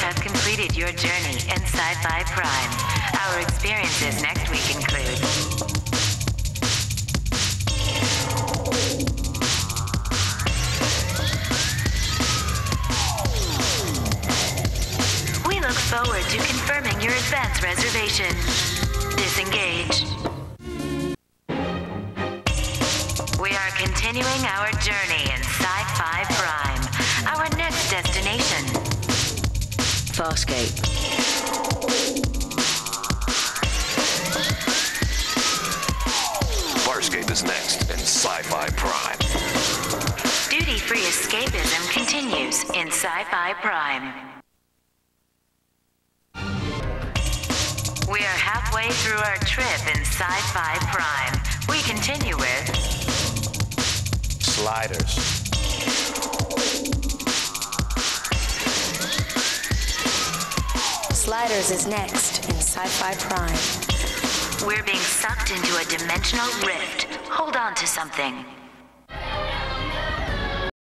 have completed your journey in Sci-Fi Prime. Our experiences next week include we look forward to confirming your advance reservation. Disengage. We are continuing our journey in Sci-Fi Prime. Our next destination. Farscape. Farscape is next in Sci-Fi Prime. Duty-free escapism continues in Sci-Fi Prime. We are halfway through our trip in Sci-Fi Prime. We continue with Sliders. Sliders is next in Sci-Fi Prime. We're being sucked into a dimensional rift. Hold on to something.